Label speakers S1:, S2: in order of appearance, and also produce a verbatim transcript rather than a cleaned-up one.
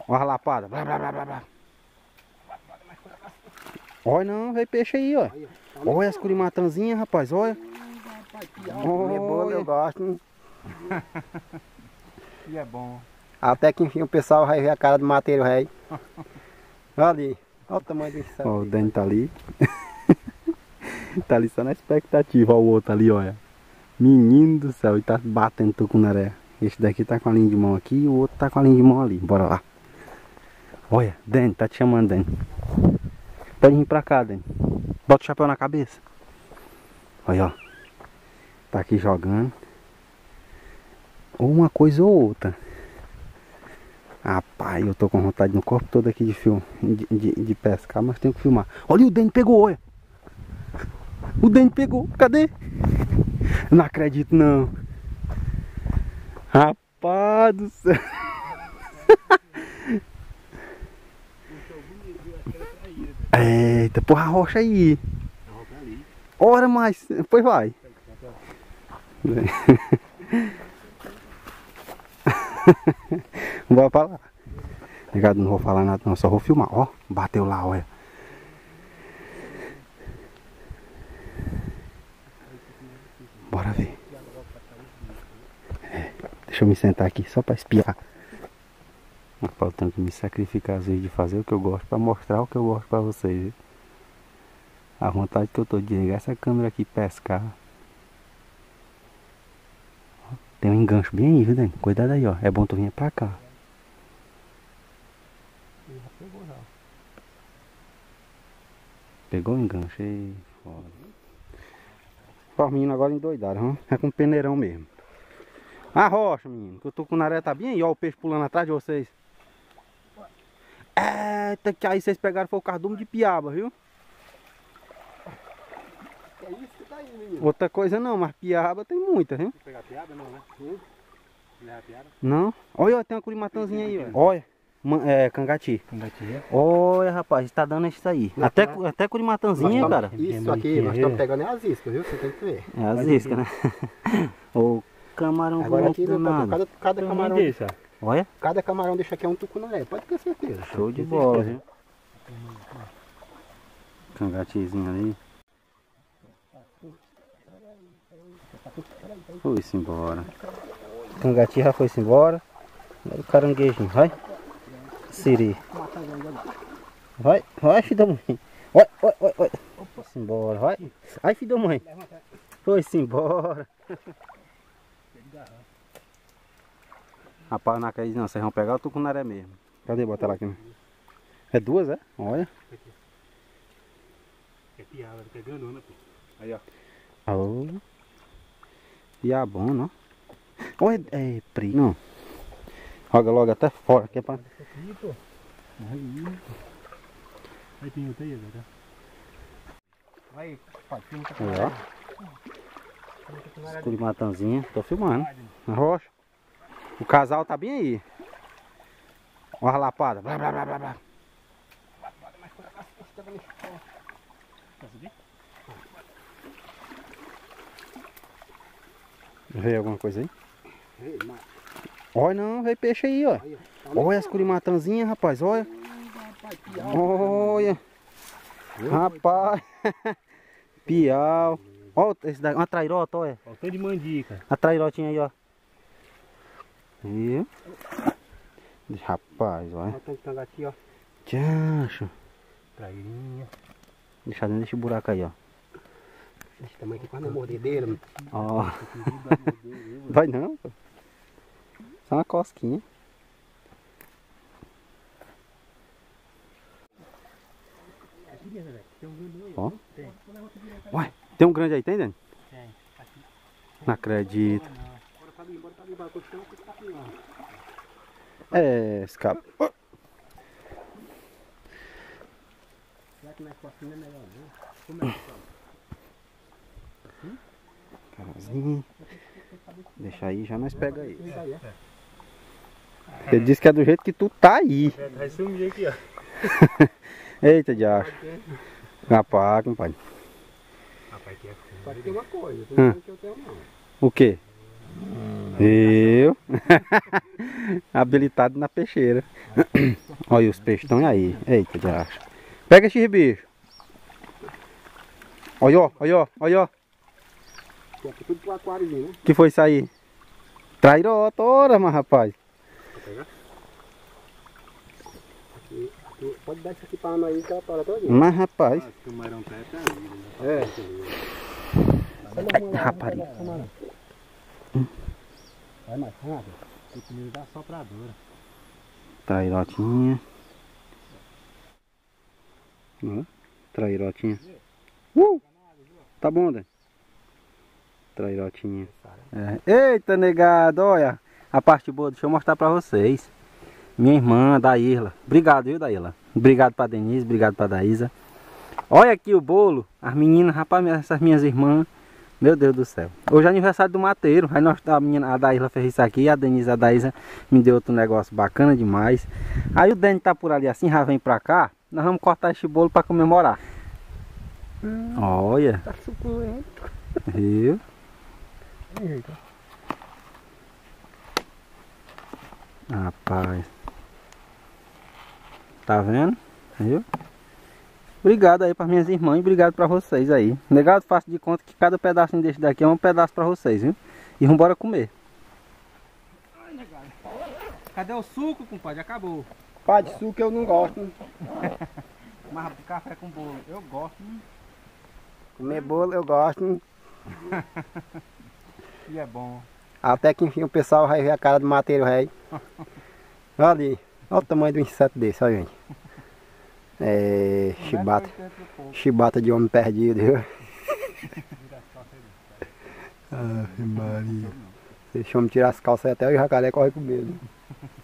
S1: Olha a lapada. Blá, blá, blá, blá, blá. Olha não, veio peixe aí, ó. Olha as curimatanzinhas, rapaz, olha.
S2: Olha, é bom, eu gosto.
S1: E é bom.
S2: Até que enfim o pessoal vai ver a cara do mateiro rei. Olha ali, olha o tamanho desse céu.
S1: Ó, o Dani tá ali. Tá ali só na expectativa, ó, o outro ali, olha. Menino do céu, e tá batendo tucunaré. Esse daqui tá com a linha de mão aqui e o outro tá com a linha de mão ali. Bora lá. Olha, Dani, tá te chamando, Dani. Pode vir pra cá, Dani. Bota o chapéu na cabeça. Olha, ó. Tá aqui jogando. Ou uma coisa ou outra. Rapaz, eu tô com vontade no corpo todo aqui de, film, de, de, de pescar, mas tenho que filmar. Olha, o Dani pegou, olha. O Dani pegou, cadê? Não acredito não. Rapaz do céu. Eita, porra, a rocha aí. Ora mais, pois vai. Bora pra lá. Ligado, não vou falar nada não, só vou filmar. Ó, bateu lá, olha. Bora ver. É, deixa eu me sentar aqui só pra espiar. Eu tenho que me sacrificar às vezes de fazer o que eu gosto pra mostrar o que eu gosto pra vocês, viu? A vontade que eu tô de ligar essa câmera aqui e pescar. Tem um engancho bem aí, viu, Dani? Cuidado aí, ó. É bom tu vir pra cá. Pegou o engancho aí, foda. Ó, os meninos agora endoidaram, ó. É com peneirão mesmo. A rocha, menino, que o tucunaré tá bem aí, ó. O peixe pulando atrás de vocês. Eita, que aí vocês pegaram foi o cardume de piaba, viu?
S2: É isso que tá aí, menino.
S1: Outra coisa não, mas piaba tem muita, viu?
S2: Vou pegar piaba não, né? Hum? Pegar piaba?
S1: Não. Olha, ó, tem uma curimatanzinha aí, ó. Olha. Man, é, cangati.
S2: Cangati, é?
S1: Olha, rapaz, tá dando isso aí.
S2: Não,
S1: até,
S2: tá.
S1: até curimatanzinha,
S2: Nós
S1: cara.
S2: tamo- Isso aqui, nós estamos pegando é as iscas, viu? Você tem que ver.
S1: É as iscas, né? O camarão
S2: Agora
S1: não
S2: aqui,
S1: tem
S2: né,
S1: nada.
S2: cada, cada camarão,
S3: Desse, ó.
S1: Olha,
S2: cada camarão deixa aqui é um tucunaré, pode ter certeza.
S1: show de bola, viu? Cangatizinho ali. Foi-se embora. Cangati já foi-se embora. Agora o caranguejinho, vai. Siri. Vai, vai, filho da mãe. Vai, vai, vai, vai. Foi-se embora, vai. Ai, filho da mãe. Foi-se embora. Rapaz, não acredito não, vocês vão pegar o tucunaré mesmo. Cadê? Bota lá aqui. É duas, é? Olha.
S3: É piada, tá grandona, pô.
S1: Aí, ó. Oh. E a bom, não? Olha, é pri, não. Joga logo até fora, que é pra...
S3: Aqui, pô. Aí. Aí tem outra aí, velho.
S2: Vai, pode filmar.
S1: Aí, ó. Escurimatanzinha. Tô filmando. Na rocha. O casal tá bem aí. Olha a lapada. Blá, blá, blá, blá, blá. Veio alguma coisa aí? Olha não, veio peixe aí, ó. Olha as curimatanzinhas, rapaz, olha. Olha. Rapaz. Piau. Olha esse daqui, uma trairota, olha.
S3: Faltou de mandica.
S1: A trairotinha aí, ó. Viu? Rapaz, olha.
S2: Olha o cangati, ó.
S1: Tchacho.
S3: Trairinha.
S1: Deixa dentro desse buraco aí, ó.
S2: Esse tamanho aqui quase na mordedeira.
S1: Ó. Vai não, pô. Só uma cosquinha. Ó. Ué, tem um grande aí, tem, Dani?
S3: Tem.
S1: Não acredito. É, escapa. Oh.
S2: Será que mais cosquinha é melhor, né? Como é que tá?
S1: Carazinho. Deixa aí, já nós pega aí. Ele disse que é do jeito que tu tá aí.
S3: É, vai sumir aqui, ó.
S1: Eita, diacho. Rapaz, compadre.
S3: Rapaz, que é
S2: Só que tem uma coisa,
S1: Hum.
S2: não é que eu tenho não.
S1: O quê? Viu? Habilitado na peixeira. Olha os peixes estão aí. Eita, de acho. Pega esses bichos. Olha, ó, olha, ó, olha, ó.
S2: Aqui tudo pro aquáriozinho, né?
S1: Que foi isso aí? Trairota, ora, mas rapaz.
S2: Vou pegar. Aqui, aqui, pode dar isso aqui pra nós aí que ela tora todinha.
S1: Mas rapaz.
S3: Ah, esse camarão tá até ali, né?
S2: É.
S1: Ai, rapariga.
S2: Vai mais rápido.
S3: Tem comida da sopradora.
S1: Trairotinha. Ó, trairotinha. Uh! Tá bom, né? Trairotinha. É. Eita, negado, olha. A parte boa, deixa eu mostrar pra vocês. Minha irmã, Daíla. Obrigado, viu, Daíla? Obrigado pra Denise, obrigado pra Daísa. Olha aqui o bolo. As meninas, rapaz, essas minhas irmãs. Meu Deus do céu. Hoje é aniversário do Mateiro. Aí nós, a, menina, a Daíla fez isso aqui. A Denise, a Daísa me deu outro negócio bacana demais. Aí o Dani tá por ali assim, já vem pra cá. Nós vamos cortar este bolo pra comemorar. Hum, olha.
S2: Tá suculento.
S1: Viu?
S2: Eita.
S1: Rapaz. Tá vendo? Viu? Obrigado aí para minhas irmãs e obrigado para vocês aí. Negado, faço de conta que cada pedacinho desse daqui é um pedaço para vocês, viu? E vamos embora comer. Ai, negado. Cadê o suco, compadre? Acabou.
S2: Pá de suco eu não gosto.
S1: Mas café com bolo, eu gosto.
S2: Comer bolo eu gosto.
S1: E é bom.
S2: Até que enfim o pessoal vai ver a cara do mateiro rei. Olha ali. Olha o tamanho do inseto desse, olha gente. É. Chibata. Chibata de homem perdido, viu? Ai, Maria. Deixa eu me tirar as calças até o jacaré corre com medo.